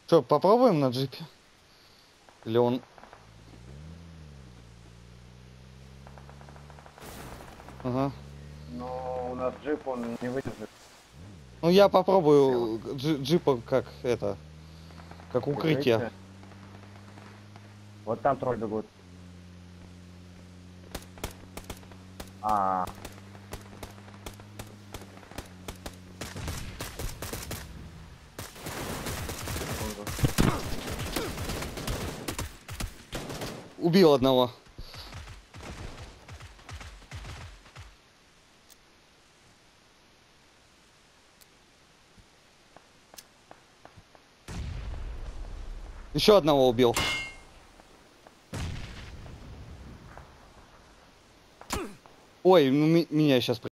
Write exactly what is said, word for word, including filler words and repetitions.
Что, попробуем на джипе? Или он... Ага. Но у нас джип, он не выдержит. Ну я попробую джи джипа как это, как укрытие. Прикрытие. Вот там трое бегут. А, Убил одного. Еще одного убил. Ой, ну, меня сейчас